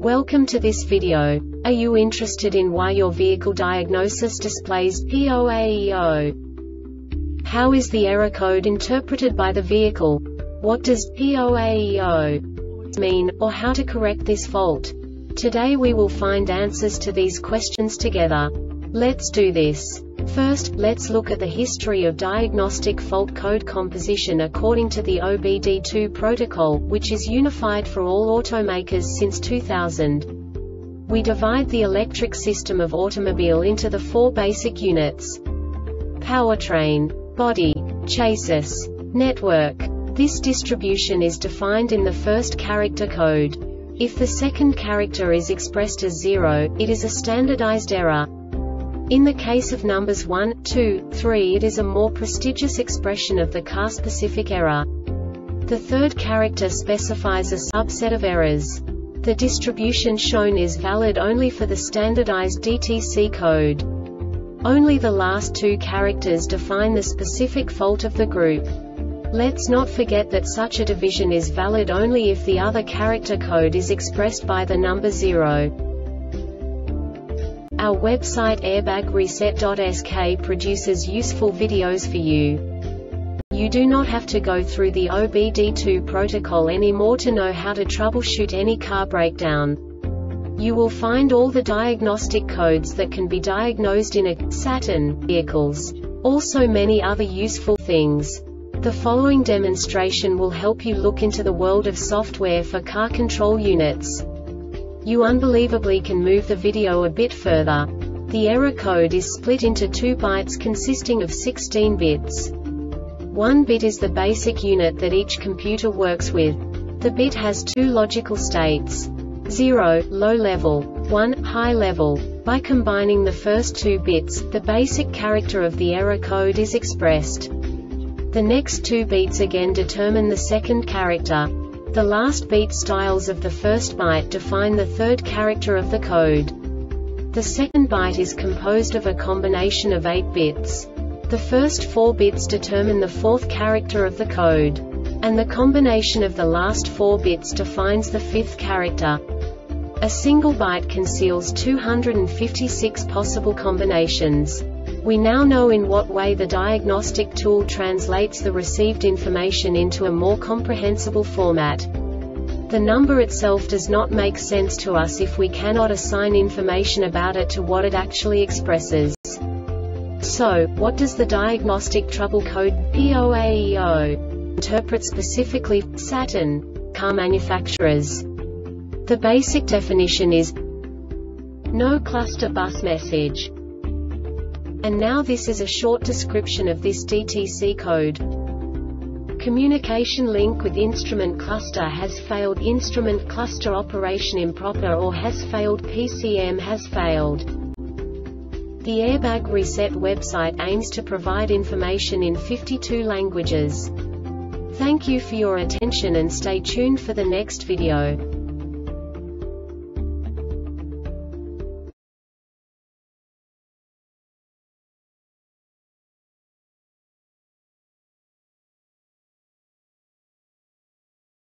Welcome to this video. Are you interested in why your vehicle diagnosis displays POAEO? How is the error code interpreted by the vehicle? What does POAEO mean, or how to correct this fault? Today we will find answers to these questions together. Let's do this. First, let's look at the history of diagnostic fault code composition according to the OBD2 protocol, which is unified for all automakers since 2000. We divide the electric system of automobile into the four basic units: powertrain, body, chassis, network. This distribution is defined in the first character code. If the second character is expressed as 0, it is a standardized error. In the case of numbers 1, 2, 3, it is a more prestigious expression of the car-specific error. The third character specifies a subset of errors. The distribution shown is valid only for the standardized DTC code. Only the last two characters define the specific fault of the group. Let's not forget that such a division is valid only if the other character code is expressed by the number 0. Our website airbagreset.sk produces useful videos for you. You do not have to go through the OBD2 protocol anymore to know how to troubleshoot any car breakdown. You will find all the diagnostic codes that can be diagnosed in a Saturn vehicles. Also many other useful things. The following demonstration will help you look into the world of software for car control units. You unbelievably can move the video a bit further. The error code is split into 2 bytes consisting of 16 bits. 1 bit is the basic unit that each computer works with. The bit has 2 logical states: 0, low level, 1, high level. By combining the first 2 bits, the basic character of the error code is expressed. The next 2 beats again determine the second character. The last beat styles of the first byte define the third character of the code. The second byte is composed of a combination of 8 bits. The first 4 bits determine the fourth character of the code. And the combination of the last 4 bits defines the fifth character. A single byte conceals 256 possible combinations. We now know in what way the diagnostic tool translates the received information into a more comprehensible format. The number itself does not make sense to us if we cannot assign information about it to what it actually expresses. So, what does the diagnostic trouble code POAEO interpret specifically for Saturn car manufacturers? The basic definition is no cluster bus message. And now this is a short description of this DTC code. Communication link with instrument cluster has failed. Instrument cluster operation improper or has failed. PCM has failed. The Airbag Reset website aims to provide information in 52 languages. Thank you for your attention and stay tuned for the next video.